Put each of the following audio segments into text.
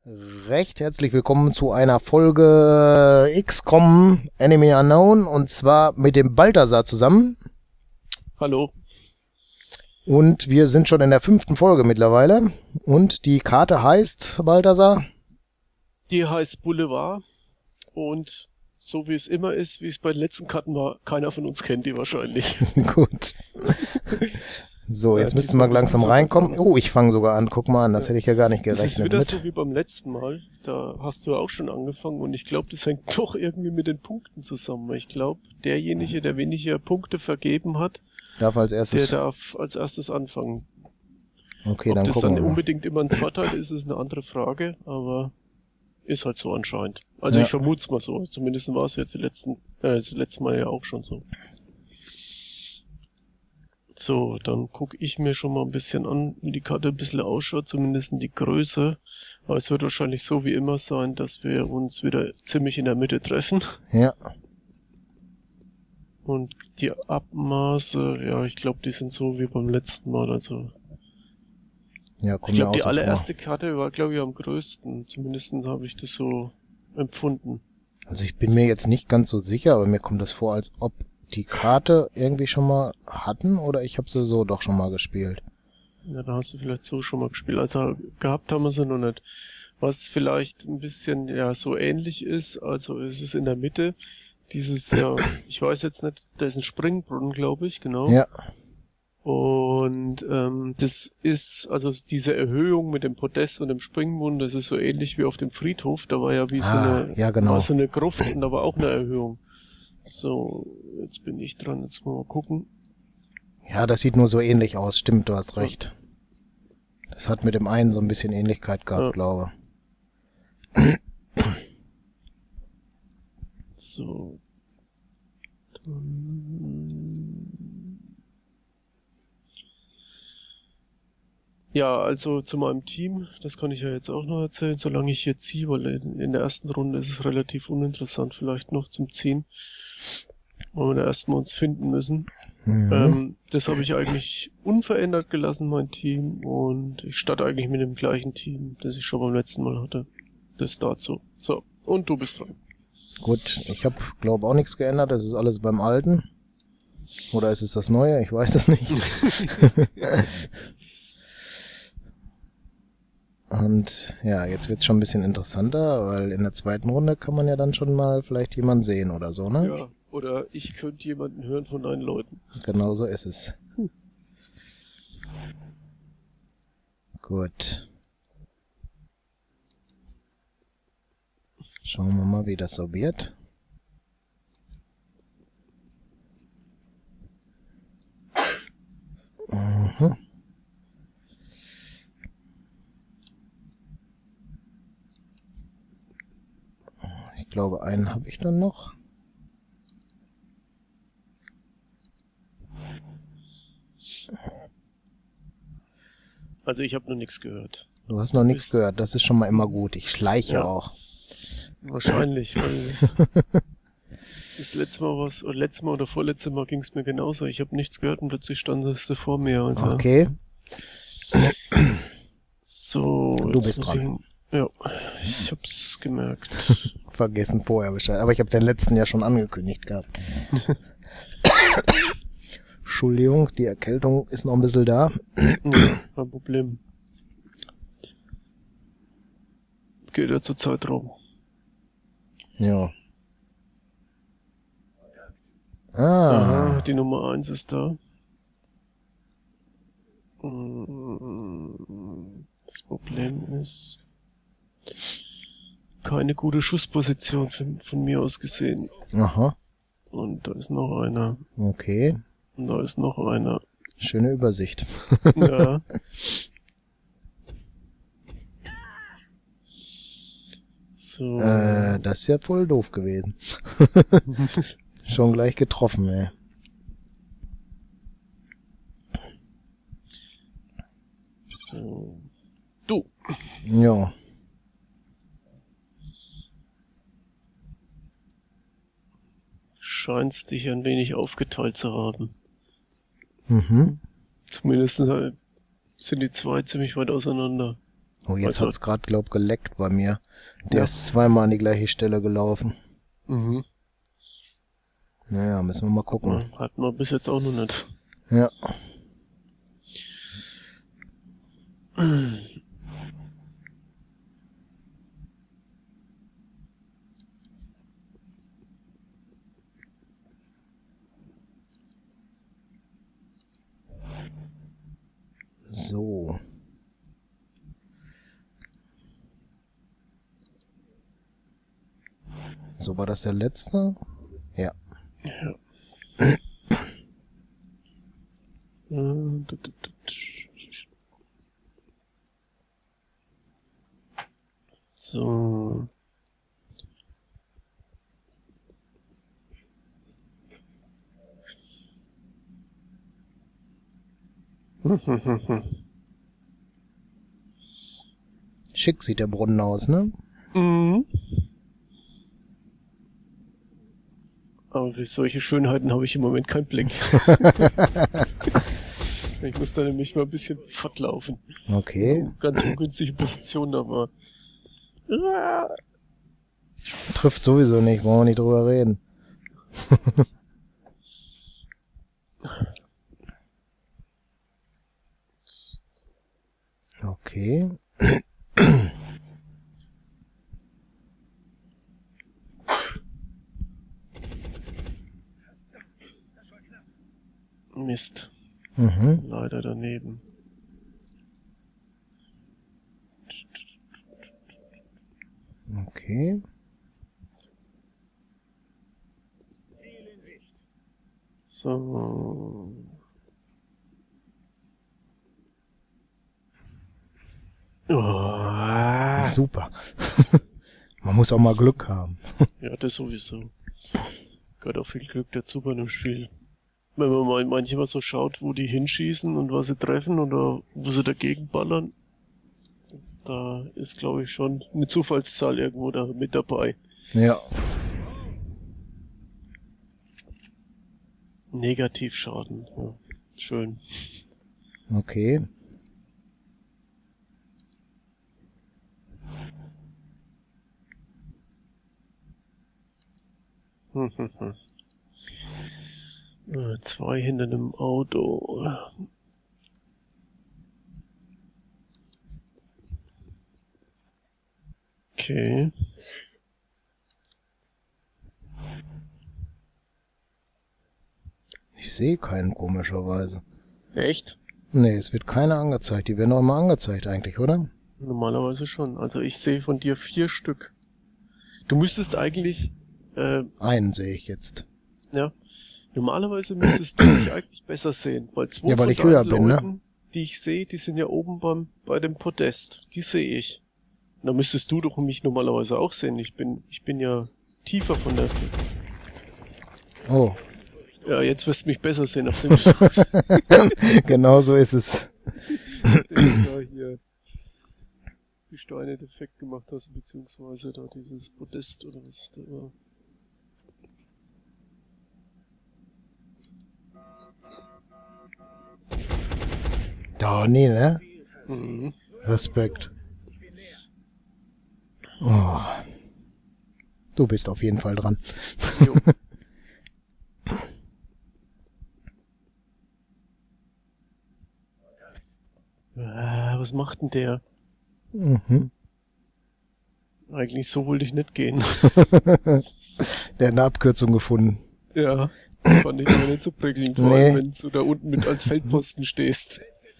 Recht herzlich willkommen zu einer Folge XCOM Enemy Unknown und zwar mit dem Balthasar zusammen. Hallo. Und wir sind schon in der 5. Folge mittlerweile und die Karte heißt, Balthasar? Die heißt Boulevard und so wie es immer ist, wie es bei den letzten Karten war, keiner von uns kennt die wahrscheinlich. Gut. So, jetzt müssten wir langsam reinkommen. Oh, ich fange sogar an. Guck mal an, das hätte ich ja gar nicht gerechnet. Das ist wieder so wie beim letzten Mal. Da hast du ja auch schon angefangen und ich glaube, das hängt doch irgendwie mit den Punkten zusammen. Ich glaube, derjenige, der weniger Punkte vergeben hat, darf als erstes. Der darf als erstes anfangen. Okay, Ob dann das gucken dann wir mal. unbedingt immer ein Vorteil ist, ist eine andere Frage, aber ist halt so anscheinend. Also Ja. ich vermute es mal so. Zumindest war es jetzt das letzte Mal ja auch schon so. So, dann gucke ich mir schon mal ein bisschen an, wie die Karte ein bisschen ausschaut, zumindest in die Größe. Aber es wird wahrscheinlich so wie immer sein, dass wir uns wieder ziemlich in der Mitte treffen. Ja, Und die Abmaße, ja, ich glaube, die sind so wie beim letzten Mal. Also ja, ich kommt mir glaube, auch die so allererste Karte war, glaube ich, am größten. Zumindest habe ich das so empfunden. vor. Also ich bin mir jetzt nicht ganz so sicher, aber mir kommt das vor, als ob die Karte irgendwie schon mal hatten oder ich habe sie so doch schon mal gespielt. Ja, da hast du vielleicht so schon mal gespielt. Also gehabt haben wir sie noch nicht. Was vielleicht ein bisschen ja so ähnlich ist, also es ist in der Mitte dieses, ja, ich weiß jetzt nicht, da ist ein Springbrunnen, glaube ich, genau. Ja, Und das ist, also diese Erhöhung mit dem Podest und dem Springbrunnen, das ist so ähnlich wie auf dem Friedhof. Da war ja wie ja, genau. war so eine Gruft und da war auch eine Erhöhung. So, jetzt bin ich dran, jetzt mal gucken. Ja, das sieht nur so ähnlich aus. Stimmt, du hast recht. Das hat mit dem einen so ein bisschen Ähnlichkeit gehabt, Ja. glaube. So. Ja, also zu meinem Team, das kann ich ja jetzt auch noch erzählen, solange ich hier ziehe, weil in der ersten Runde ist es relativ uninteressant, vielleicht noch zum Ziehen, weil wir da erstmal uns finden müssen. Das habe ich eigentlich unverändert gelassen, mein Team, und ich starte eigentlich mit dem gleichen Team, das ich schon beim letzten Mal hatte. Das dazu. So, und du bist dran. Gut, ich habe, glaube auch nichts geändert. Das ist alles beim Alten. Oder ist es das Neue? Ich weiß es nicht. Und ja, jetzt wird's schon ein bisschen interessanter, weil in der zweiten Runde kann man ja dann schon mal vielleicht jemanden sehen oder so, ne? Ja, oder ich könnte jemanden hören von deinen Leuten. Genau so ist es. Gut. Schauen wir mal, wie das so wird. Mhm. Ich glaube, einen habe ich dann noch. Also ich habe noch nichts gehört. Du hast noch nichts gehört, das ist schon mal immer gut. Ich schleiche Ja. auch. Wahrscheinlich, weil das letzte Mal oder vorletzte Mal ging es mir genauso. Ich habe nichts gehört und plötzlich standest du vor mir. Also. Okay, So, du jetzt bist muss dran. Ja, ich hab's gemerkt. Vergessen vorher Bescheid. Aber ich habe den letzten ja schon angekündigt gehabt. Entschuldigung, die Erkältung ist noch ein bisschen da. Ja, kein Problem. Geht ja zur Zeit rum. Ja. Aha, Ah, die Nummer 1 ist da. Das Problem ist keine gute Schussposition von mir aus gesehen. aha, Und da ist noch einer. okay. Und da ist noch einer. Schöne Übersicht. Ja. So. Das ist ja voll doof gewesen. Schon gleich getroffen, ey. So. Du. Jo. Scheinst dich ein wenig aufgeteilt zu haben. Mhm. Zumindest sind die zwei ziemlich weit auseinander. Oh, jetzt Also, hat's gerade, glaub, geleckt bei mir. Der ja. ist zweimal an die gleiche Stelle gelaufen. Mhm. Naja, müssen wir mal gucken. Hatten wir bis jetzt auch noch nicht. Ja. So. So, war das der letzte? Ja. Ja. So. Schick sieht der Brunnen aus, ne? Mhm. Aber für solche Schönheiten habe ich im Moment keinen Blick. Ich muss da nämlich mal ein bisschen fortlaufen. Okay. Ganz ungünstige Position, aber... Trifft sowieso nicht, wollen wir nicht drüber reden. Okay. Mist. Mhm. Leider daneben. Okay. So. Oh. Super. Man muss auch mal Glück haben. Ja, das sowieso. Gehört auch viel Glück dazu bei einem Spiel. Wenn man mal manchmal so schaut, wo die hinschießen und was sie treffen oder wo sie dagegen ballern, da ist, glaube ich, schon eine Zufallszahl irgendwo da mit dabei. Ja. Negativschaden. Ja. Schön. Okay. Zwei hinter einem Auto. Okay. Ich sehe keinen, komischerweise. Echt? Nee, es wird keiner angezeigt. Die werden doch immer angezeigt eigentlich, oder? Normalerweise schon. Also ich sehe von dir 4 Stück. Du müsstest eigentlich, Einen sehe ich jetzt. ja, normalerweise müsstest du mich eigentlich besser sehen, weil zwei Ja, weil von ich deinen höher bin, ne? Leuten, die ich sehe, die sind ja oben bei dem Podest. Die sehe ich. Und da müsstest du doch mich normalerweise auch sehen. Ich bin ja tiefer von der... Oh. Ja, jetzt wirst du mich besser sehen, nachdem du Genau so ist es. ja, hier die Steine defekt gemacht hast, beziehungsweise da dieses Podest oder was ist da war. Da, nee, ne? Mhm. Respekt. Oh. Du bist auf jeden Fall dran. Jo. Was macht denn der? Mhm. Eigentlich so wollte ich nicht gehen. Der hat eine Abkürzung gefunden. Ja, fand ich aber nicht so prickelnd, vor allem Nee. wenn du da unten mit als Feldposten stehst.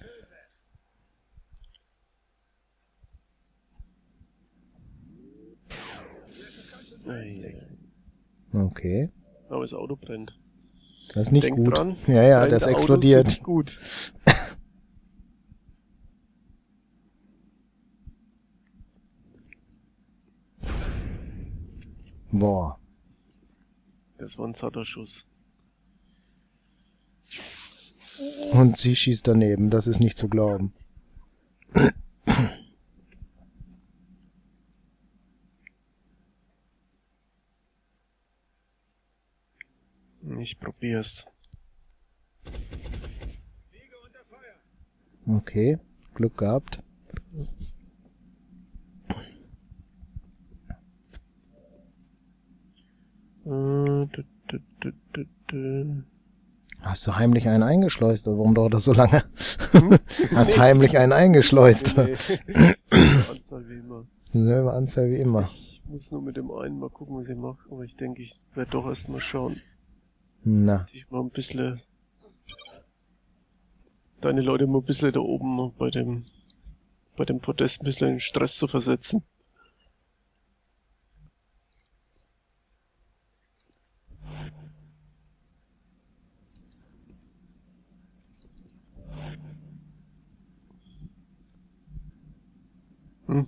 Okay. Aber das Auto brennt. Das ist nicht Denk gut. dran, Ja, ja, brennende das Autos explodiert. sind nicht gut. Boah. Das war ein satter Schuss. Und sie schießt daneben. Das ist nicht zu glauben. Ich probier's. Okay. Glück gehabt. Hast du heimlich einen eingeschleust, oder warum dauert das so lange? Hm? Hast heimlich einen eingeschleust. Nee. Selbe Anzahl wie immer. Selbe Anzahl wie immer. Ich muss nur mit dem einen mal gucken, was ich mache. Aber ich denke, ich werde doch erst mal schauen. Na, Ich mal ein bisschen... Deine Leute mal ein bisschen da oben bei dem Podest ein bisschen in Stress zu versetzen. Hm.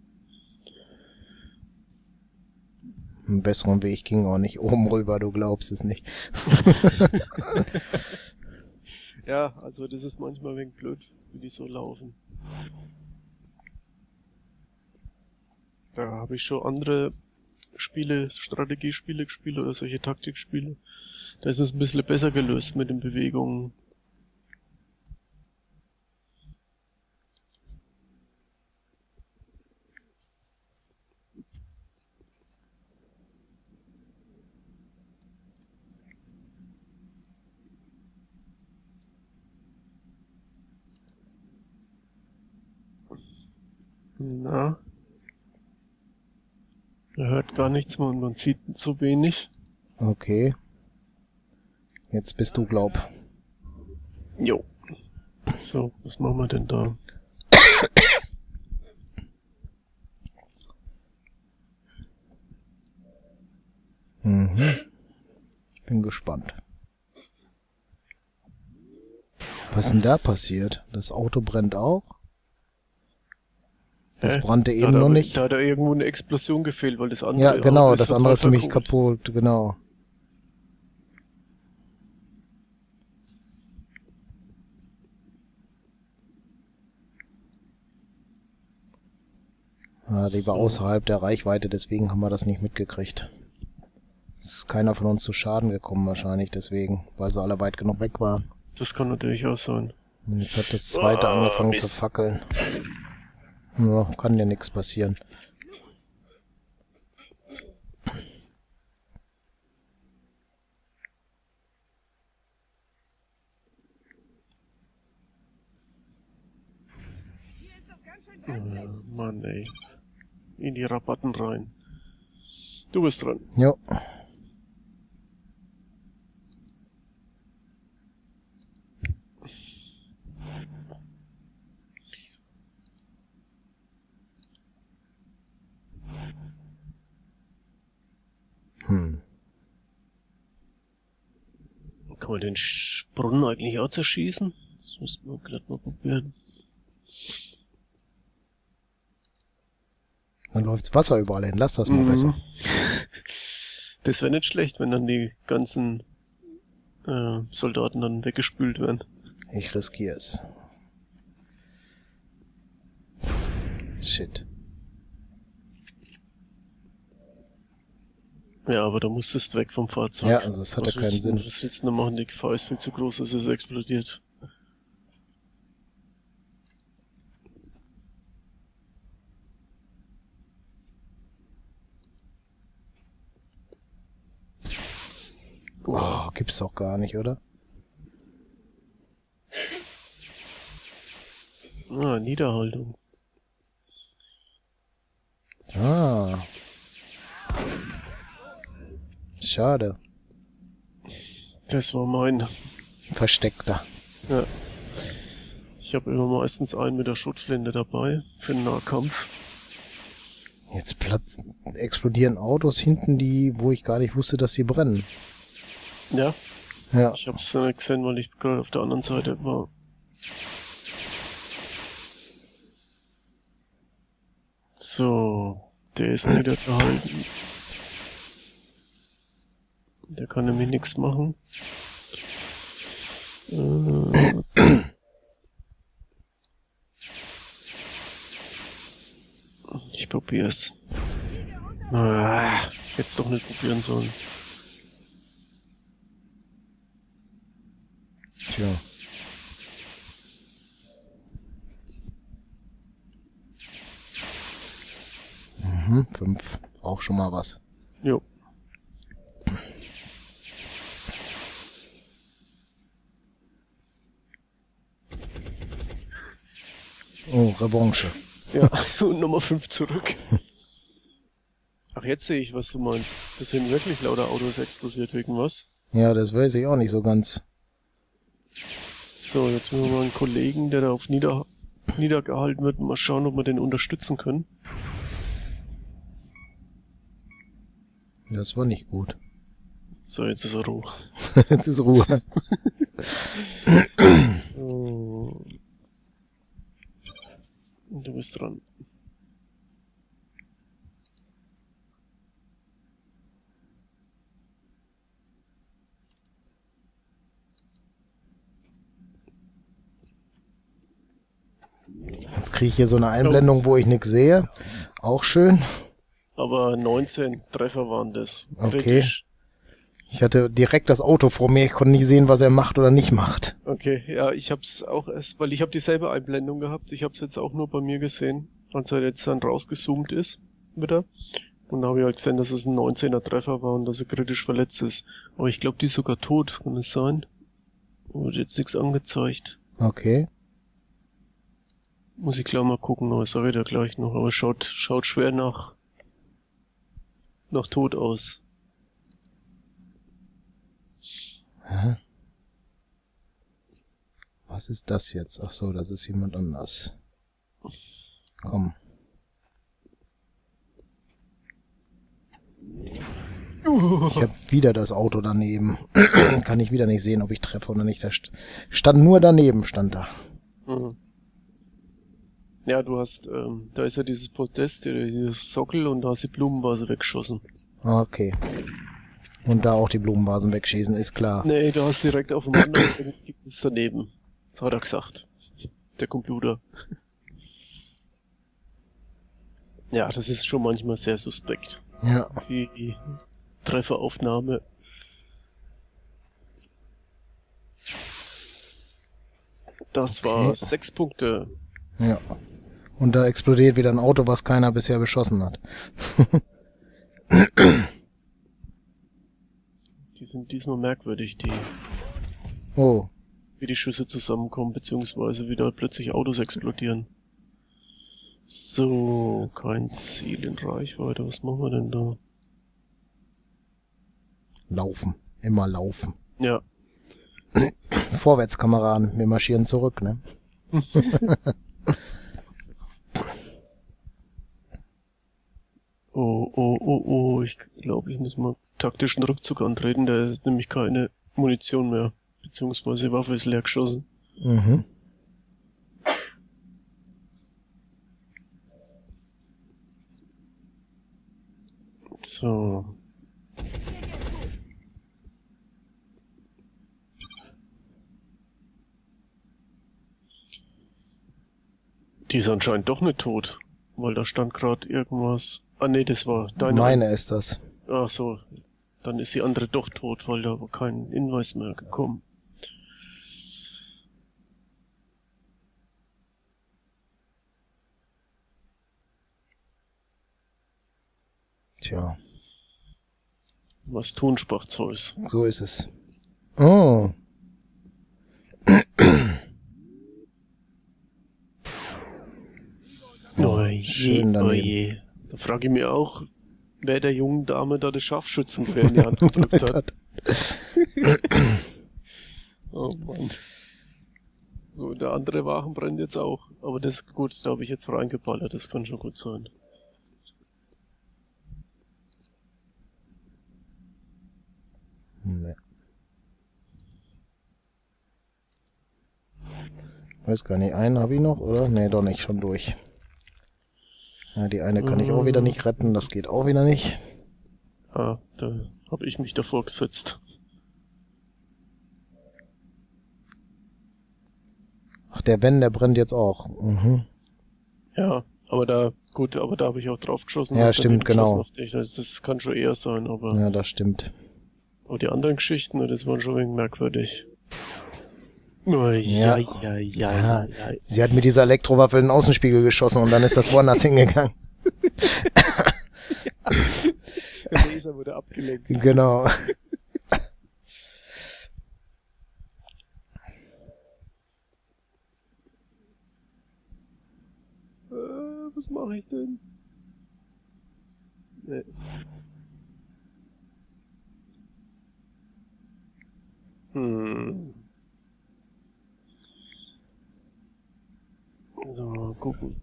einen besseren Weg ging auch nicht oben rüber, du glaubst es nicht. Ja, also das ist manchmal ein wenig blöd, wie die so laufen. Da habe ich schon andere Spiele, Strategiespiele gespielt oder solche Taktikspiele. Da ist es ein bisschen besser gelöst mit den Bewegungen. Na, er hört gar nichts mehr und man sieht zu wenig. Okay. Jetzt bist du, glaub. Jo. So, was machen wir denn da? Mhm. Ich bin gespannt. Was ist denn da passiert? Das Auto brennt auch? Das brannte eben noch nicht. Da hat irgendwo eine Explosion gefehlt, weil das andere Ja, genau, Auto ist das andere ist total nämlich kaputt, genau. Ja, die war So. außerhalb der Reichweite, deswegen haben wir das nicht mitgekriegt. Es ist keiner von uns zu Schaden gekommen wahrscheinlich deswegen, weil sie alle weit genug weg waren. Das kann natürlich auch sein. Und jetzt hat das zweite angefangen zu fackeln. Ja, kann ja nichts passieren. Mann, ey. In die Rabatten rein. Du bist dran. Jo. Kann man den Brunnen eigentlich auch zerschießen? Das müssen wir gerade mal probieren. Dann läuft's Wasser überall hin. Lass das mal besser. Das wäre nicht schlecht, wenn dann die ganzen Soldaten dann weggespült werden. Ich riskiere es. Shit. Ja, aber da musstest du weg vom Fahrzeug. Ja, also das hat ja keinen Sinn. Was willst du denn machen? Die Gefahr ist viel zu groß, dass es explodiert. Oh, gibt's doch gar nicht, oder? Ah, Niederhaltung. Ah. Schade. Das war mein. Versteckter. Ja. Ich habe immer meistens einen mit der Schrotflinte dabei für den Nahkampf. Jetzt explodieren Autos hinten, wo ich gar nicht wusste, dass sie brennen. Ja, Ja. ich habe es nicht gesehen, weil ich gerade auf der anderen Seite war. So, der ist niedergehalten. Der kann nämlich nichts machen. Ich probier's. Jetzt doch nicht probieren sollen. Tja. Mhm, 5. Auch schon mal was. Jo. Revanche. Ja, und Nummer 5 zurück. Ach, jetzt sehe ich, was du meinst. Das sind wirklich lauter Autos explodiert, wegen was? Ja, das weiß ich auch nicht so ganz. So, jetzt müssen wir mal einen Kollegen, der da auf niedergehalten wird, mal schauen, ob wir den unterstützen können. Das war nicht gut. So, jetzt ist er Ruhe. Jetzt ist Ruhe. So. Und du bist dran. Jetzt kriege ich hier so eine Einblendung, wo ich nichts sehe. Auch schön. Aber 19 Treffer waren das. Okay. Kritisch. Ich hatte direkt das Auto vor mir. Ich konnte nicht sehen, was er macht oder nicht macht. Okay, ja, ich hab's auch erst, weil ich habe dieselbe Einblendung gehabt. Ich hab's jetzt auch nur bei mir gesehen, als er jetzt dann rausgezoomt ist wieder. Und da habe ich halt gesehen, dass es ein 19er Treffer war und dass er kritisch verletzt ist. Aber ich glaube, die ist sogar tot, kann es sein? Wurde jetzt nichts angezeigt. Okay. Muss ich klar mal gucken, aber sage ich da gleich noch. Aber schaut schwer nach tot aus. Hä? Was ist das jetzt? Ach so, das ist jemand anders. Komm. Ich habe wieder das Auto daneben. Kann ich wieder nicht sehen, ob ich treffe oder nicht. Da stand nur daneben, stand da. Mhm. Ja, du hast, da ist ja dieses Podest, dieses Sockel und da hast die Blumenvase weggeschossen. Okay. Und da auch die Blumenvasen wegschießen, ist klar. Nee, du hast direkt auf dem anderen Ergebnis daneben. Das hat er gesagt. Der Computer. Ja, das ist schon manchmal sehr suspekt. Ja. Die Trefferaufnahme. Das war 6 Punkte. Ja. Und da explodiert wieder ein Auto, was keiner bisher beschossen hat. Die sind diesmal merkwürdig, Oh. wie die Schüsse zusammenkommen, beziehungsweise wie da plötzlich Autos explodieren. So, kein Ziel in Reichweite. Was machen wir denn da? Laufen. Immer laufen. Ja. Vorwärts, Kameraden. Wir marschieren zurück, ne? Oh. Ich glaube, ich muss mal taktischen Rückzug antreten. Da ist nämlich keine Munition mehr. Beziehungsweise die Waffe ist leer geschossen. Mhm. So. Die ist anscheinend doch nicht tot. Weil da stand gerade irgendwas. Ah nee, das war deine. Meine ist das. Ach so. Dann ist die andere doch tot, weil da war kein Hinweis mehr gekommen. Tja, Was tun, sprach Zeus. so ist es. Oh. Schön daneben. Oje. Da frage ich mich auch, wer der jungen Dame da das Scharfschützengewehr in die Hand gedrückt hat. Oh Mann. So, der andere Wagen brennt jetzt auch. Aber das ist gut, da habe ich jetzt reingeballert, das kann schon gut sein. Nee. Weiß gar nicht, einen habe ich noch, oder? Nee, doch nicht, schon durch. Ja, die eine kann ich auch wieder nicht retten, das geht auch wieder nicht. Ah, da habe ich mich davor gesetzt. Ach, der Ben, der brennt jetzt auch. Mhm. Ja, aber da habe ich auch drauf geschossen. Ja, und stimmt, daneben geschossen genau. auf dich. Also das kann schon eher sein, aber... Ja, das stimmt. Aber die anderen Geschichten, das waren schon ein wenig merkwürdig. Ja. Ja. Sie hat mit dieser Elektrowaffe in den Außenspiegel geschossen und dann ist das woanders hingegangen. Der Laser wurde abgelenkt. Genau. Was mache ich denn? Nee. So, mal gucken.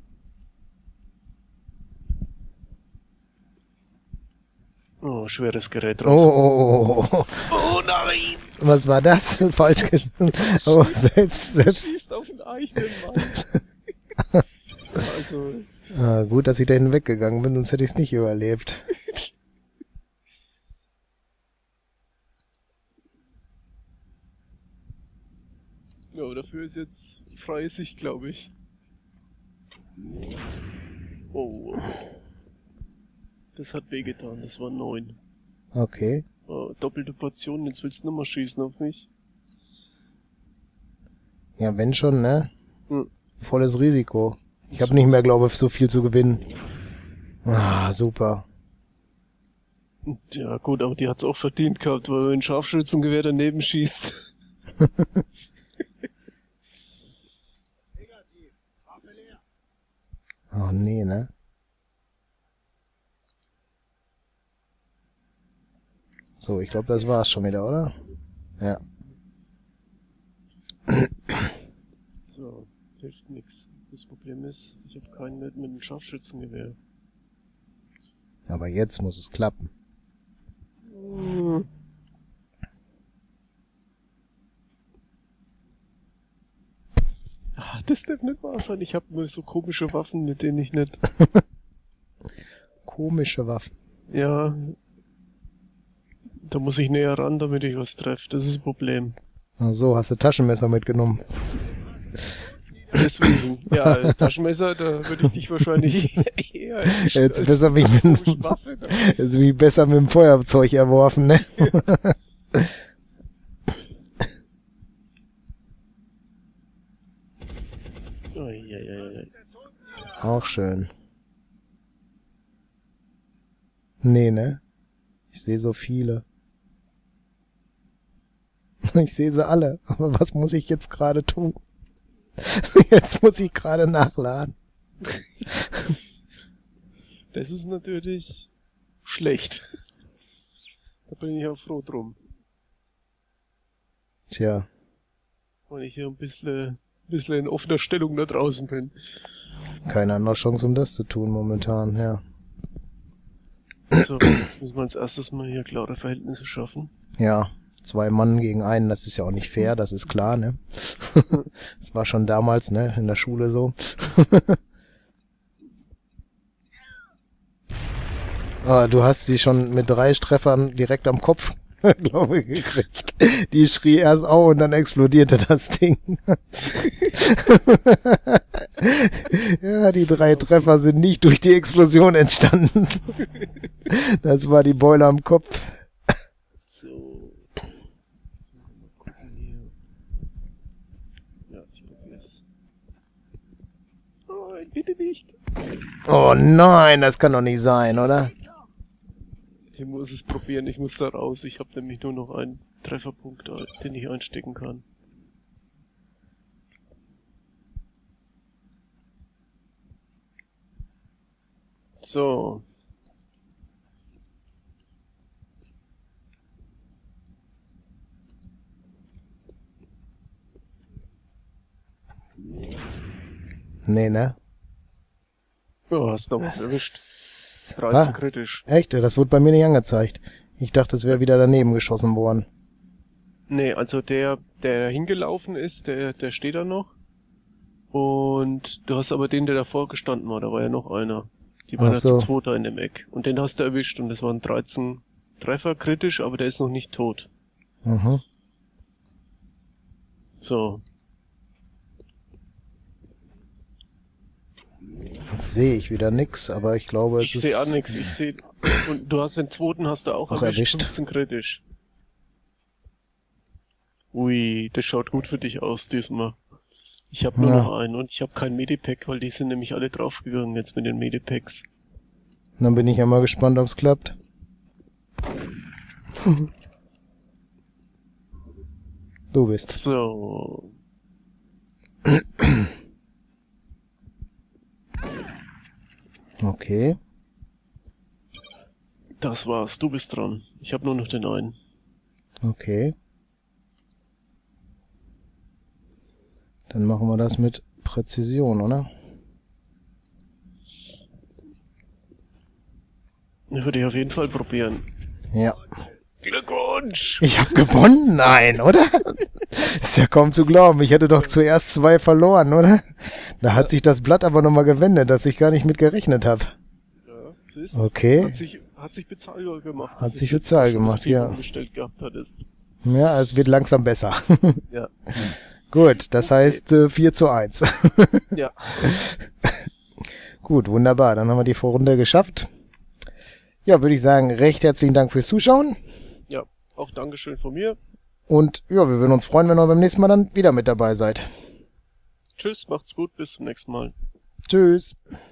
Oh, schweres Gerät raus. Oh, Oh nein! was war das? Falsch geschnitten. Oh, selbst. Schießt auf den eigenen Mann. Also. Ah, gut, dass ich da hinweggegangen bin, sonst hätte ich es nicht überlebt. Ja, dafür ist jetzt freie Sicht, glaube ich. Oh. Das hat wehgetan, das war 9. Okay. Oh, doppelte Portion, jetzt willst du nochmal schießen auf mich. Ja, wenn schon, ne? Hm. Volles Risiko. Ich habe nicht mehr, glaube ich, so viel zu gewinnen. Ah, super. Ja gut, aber die hat's auch verdient gehabt, weil wenn ein Scharfschützengewehr daneben schießt. Oh nee, ne? So, ich glaube, das war's schon wieder, oder? Ja. So, hilft nix. Das Problem ist, ich habe keinen mit einem Scharfschützengewehr. Aber jetzt muss es klappen. Ah, das darf nicht wahr sein. Ich habe nur so komische Waffen, mit denen ich nicht... Komische Waffen. Ja, da muss ich näher ran, damit ich was treffe. Das ist das Problem. Ach so, hast du Taschenmesser mitgenommen. Deswegen, ja, Taschenmesser, da würde ich dich wahrscheinlich eher erwischen Jetzt als besser mit mit so einer dem- komischen Waffe. Da. Jetzt bin ich besser mit dem Feuerzeug erworfen, ne? Uiuiui. Auch schön. Nee, ne? Ich sehe so viele. Ich sehe sie alle. Aber was muss ich jetzt gerade tun? Jetzt muss ich gerade nachladen. Das ist natürlich schlecht. Da bin ich auch froh drum. Tja. Weil ich hier ein bisschen in offener Stellung da draußen bin. Keine andere Chance, um das zu tun momentan, ja. So, jetzt müssen wir als erstes mal hier klare Verhältnisse schaffen. Ja, 2 Mann gegen einen, das ist ja auch nicht fair, das ist klar, ne? Das war schon damals, ne, in der Schule so. Ah, du hast sie schon mit 3 Treffern direkt am Kopf, glaube ich, gekriegt. Die schrie erst au und dann explodierte das Ding. Ja, die 3 Treffer sind nicht durch die Explosion entstanden. Das war die Beule am Kopf. So. Jetzt müssen wir mal gucken hier. Ja, ich probier's. Oh, bitte nicht. Oh nein, das kann doch nicht sein, oder? Ich muss es probieren, ich muss da raus. Ich habe nämlich nur noch einen Trefferpunkt, den ich einstecken kann. So. Nee, ne? Ja, hast noch was erwischt. 13 Ah, kritisch. echt? Das wurde bei mir nicht angezeigt. Ich dachte, es wäre wieder daneben geschossen worden. Nee, also der hingelaufen ist, der steht da noch. Und du hast aber den, der davor gestanden war, da war ja noch einer. Die waren Ach ja so. zu zweit da in dem Eck. Und den hast du erwischt und das waren 13 Treffer kritisch, aber der ist noch nicht tot. Mhm. So. Jetzt sehe ich wieder nix, aber ich glaube, es Ich ist... sehe auch nix, ich sehe. Und du hast den zweiten hast du auch Auch erwischt, erwischt. 15 kritisch. Ui, das schaut gut für dich aus diesmal. Ich habe nur Ja. noch einen und ich habe kein Medipack, weil die sind nämlich alle draufgegangen jetzt mit den Medipacks. Dann bin ich ja mal gespannt, ob es klappt. Du bist. So. Okay. Das war's, du bist dran. Ich habe nur noch den einen. Okay. Dann machen wir das mit Präzision, oder? Würde ich auf jeden Fall probieren. Ja. Glückwunsch! Ich habe gewonnen? Nein, oder? Ist ja kaum zu glauben. Ich hätte doch zuerst 2 verloren, oder? Da hat sich das Blatt aber nochmal gewendet, dass ich gar nicht mit gerechnet habe. Ja, siehst, Okay. Hat sich bezahlbar gemacht. Hat sich bezahlbar gemacht, ja. Umgestellt gehabt hattest. Ja, es wird langsam besser. Ja. Gut, das heißt 4:1. Ja. Gut, wunderbar. Dann haben wir die Vorrunde geschafft. Ja, würde ich sagen, recht herzlichen Dank fürs Zuschauen. Ja, auch Dankeschön von mir. Und ja, wir würden uns freuen, wenn ihr beim nächsten Mal dann wieder mit dabei seid. Tschüss, macht's gut, bis zum nächsten Mal. Tschüss.